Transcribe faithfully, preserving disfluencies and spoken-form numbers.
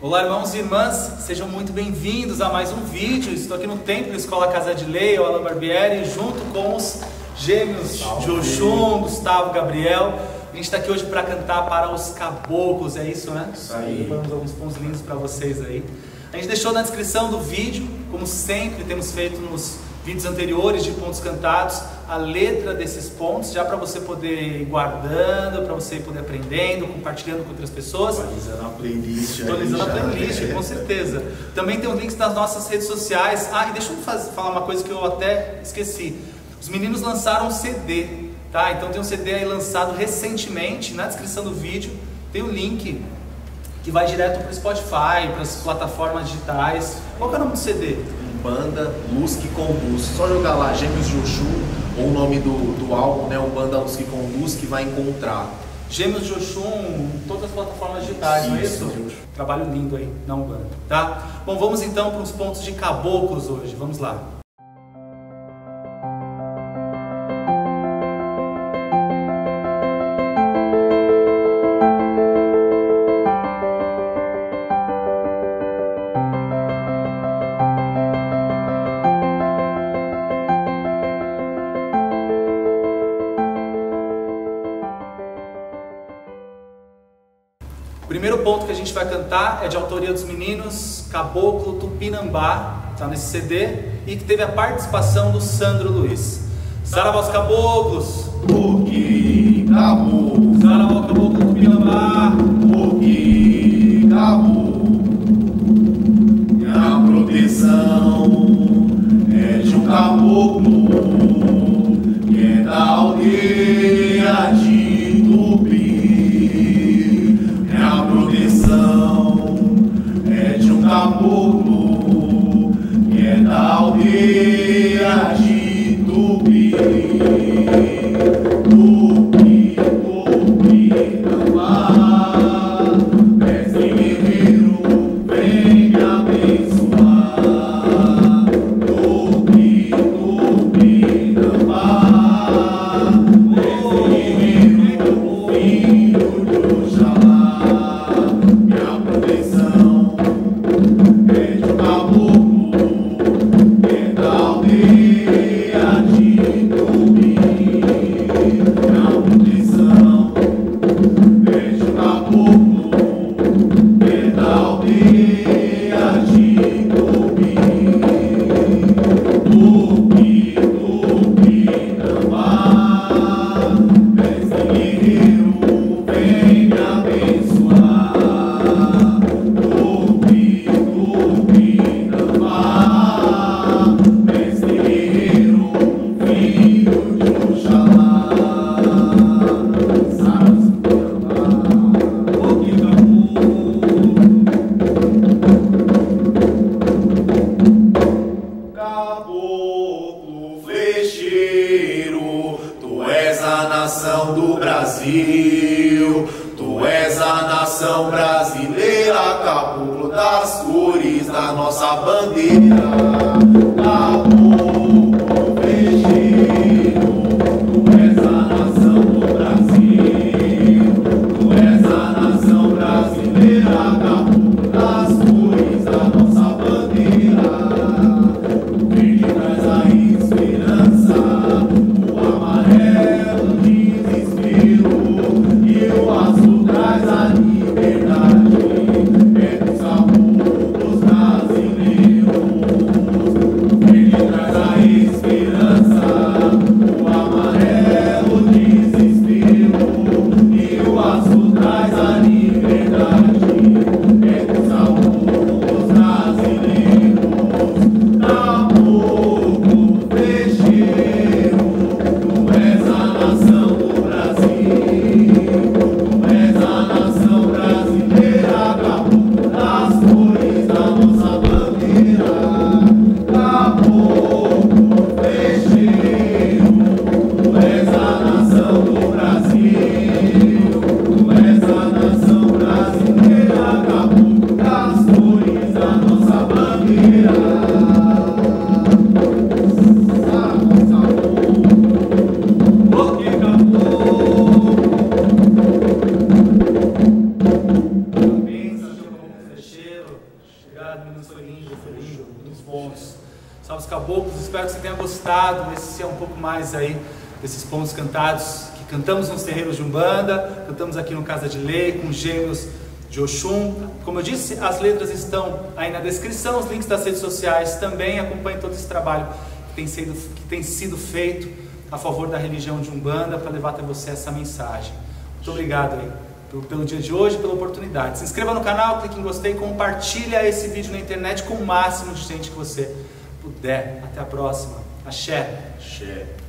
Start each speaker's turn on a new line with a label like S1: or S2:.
S1: Olá, irmãos e irmãs, sejam muito bem-vindos a mais um vídeo. Estou aqui no Templo Escola Casa de Lei, o Alan Barbieri, junto com os gêmeos Joshum, Gustavo, Gabriel. A gente está aqui hoje para cantar para os caboclos, é isso, né?
S2: Isso aí.
S1: Vamos alguns pontos lindos para vocês aí. A gente deixou na descrição do vídeo, como sempre temos feito nos vídeos anteriores de pontos cantados, a letra desses pontos, já para você poder ir guardando, para você poder aprendendo, compartilhando com outras pessoas.
S2: Atualizando a playlist.
S1: Atualizando a
S2: já,
S1: playlist,
S2: né?
S1: Com certeza. Também tem os links das nossas redes sociais. Ah, e deixa eu fazer, falar uma coisa que eu até esqueci. Os meninos lançaram um C D, tá? Então tem um C D aí lançado recentemente, na descrição do vídeo tem o um link que vai direto para o Spotify, para as plataformas digitais. Qual que é o nome do C D?
S2: Banda Luz que Conduz. Só jogar lá Gêmeos Joshum, ou o nome do, do álbum, né? O Banda Luz que Conduz, que vai encontrar.
S1: Gêmeos Joshum em todas as plataformas digitais,
S2: Sim,
S1: não é isso?
S2: sim.
S1: Trabalho lindo aí, não banda, tá? Bom, vamos então para os pontos de caboclos hoje. Vamos lá. O primeiro ponto que a gente vai cantar é de autoria dos meninos Caboclo Tupinambá, tá nesse C D, e que teve a participação do Sandro Luiz. Saravá os caboclos,
S2: Porque acabou,
S1: Saravá o Caboclo Tupinambá,
S2: porque acabou. E a proteção é de um caboclo que é da aldeia de Tupi. A proteção é de um caboclo que é da aldeia de Tupi. Tupi, Tupi, Nambá, mestre guerreiro, vem me abençoar. Tupi, Tupi, Nambá, mestre guerreiro, filho de Oxalá. Minha proteção é de um caboclo que é da aldeia de Tupi. Minha proteção é de um caboclo que é da aldeia de Tupi. Tupi, Tupi, Nambá, mestre guerreiro, vem me abençoar. Tupi, Tupi, Nambá, mestre guerreiro, filho de Oxalá. Saras, Nambá, Tupi, Caboclo flecheiro, tu és a nação do Brasil, tu és a nação brasileira, caboclo das cores da nossa bandeira. Caboclo flecheiro, tu és a nação do Brasil, tu és a nação brasileira, caboclo das cores da nossa bandeira. O verde traz a esperança, o amarelo desespero e o azul traz a liberdade. É dos caboclos brasileiros.
S1: Obrigado, meninos, foi lindo, foi lindo, muitos bons. Salve os caboclos, espero que você tenha gostado. Esse é um pouco mais aí desses pontos cantados que cantamos nos terreiros de Umbanda, cantamos aqui no Casa de Lei com gêmeos de Oxum. Como eu disse, as letras estão aí na descrição, os links das redes sociais também. Acompanhe todo esse trabalho que tem sido, que tem sido feito a favor da religião de Umbanda para levar até você essa mensagem. Muito obrigado aí pelo, pelo dia de hoje, pela oportunidade. Se inscreva no canal, clique em gostei, compartilha esse vídeo na internet com o máximo de gente que você puder. Até a próxima. Axé.
S2: Axé.